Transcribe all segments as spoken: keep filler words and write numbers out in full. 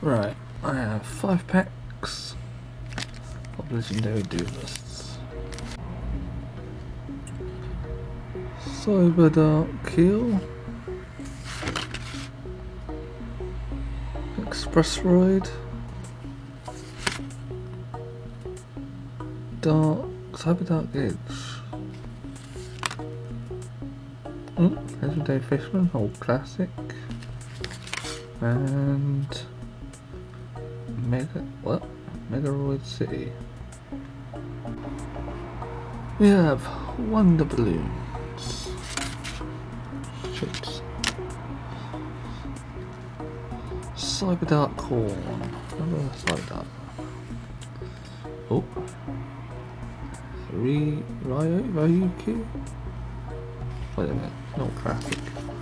Right, I have five packs of legendary duelists. Cyber Dark Keel, Expressroid, Dark Cyber Dark Edge, mm, Legendary Fisherman, old classic, and Mega what? Megaroid City. We have Wonder Balloons, chips, Cyber Dark Corn, another Cyber Dark. Oh, Ry Ryo Ryuki. Wait a minute, not classic.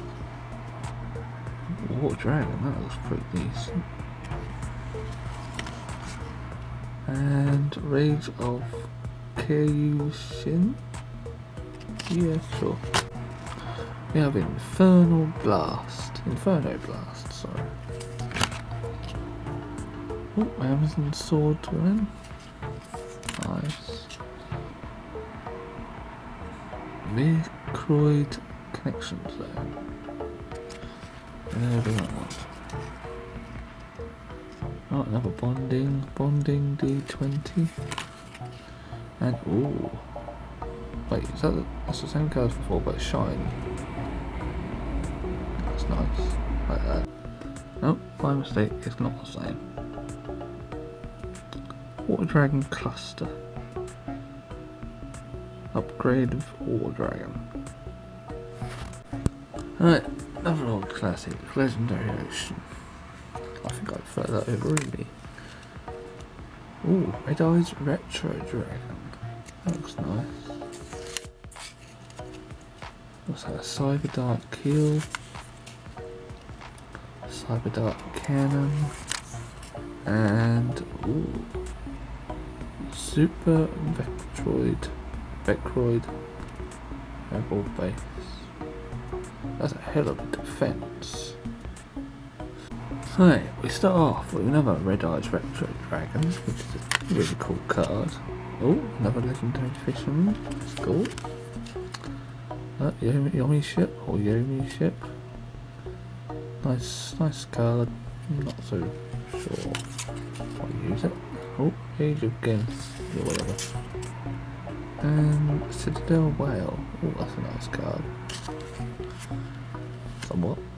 Water Dragon, that looks pretty decent. And Rage of Kyushin? Yeah, sure. We have Infernal Blast. Inferno Blast, sorry. Oh, Amazon Sword Twin. Nice. Microid Connections there. And everyone wants. Oh, another bonding, bonding D twenty, and ooh, wait, is that the, that's the same card as before, but it's shiny. That's nice, like that. Nope, my mistake, it's not the same. Water Dragon Cluster, upgrade of Water Dragon. Alright, another old classic, Legendary Ocean. I think I prefer that over Ruby. Ooh, Red Eyes Retro Dragon. That looks nice. What's that? Cyber Dark Keel. Cyber Dark Cannon. And ooh. Super Vectroid. Vectroid. Rebel Base. That's a hell of a defense. Right, we start off with another Red Eyes Retro Dragon, which is a really cool card. Oh, another Legendary Fisherman, that's cool. Uh, Yomi, Yomi ship, or Yomi ship. Nice, nice card, I'm not so sure I'll use it. Oh, Age of Gens, or whatever. And Citadel Whale, oh that's a nice card. Somewhat.